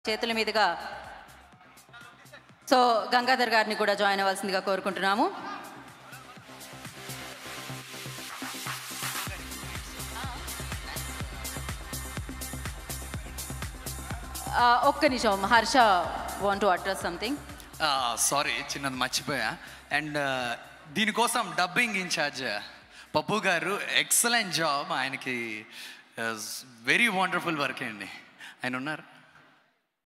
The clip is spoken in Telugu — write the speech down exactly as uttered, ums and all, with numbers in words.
చేతుల మీదుగా సో గంగాధర్ గారిని కూడా జాయిన్ అవ్వాల్సిందిగా కోరుకుంటున్నాము. ఒక్క నిమిషం, Harsha want to address something. Sorry, చిన్నది మర్చిపోయా. అండ్ దీనికోసం డబ్బింగ్ ఇన్ఛార్జ్ పప్పు గారు, ఎక్సలెంట్ జాబ్. ఆయనకి వెరీ వండర్ఫుల్ వర్క్ అండి. ఆయన ఉన్నారు.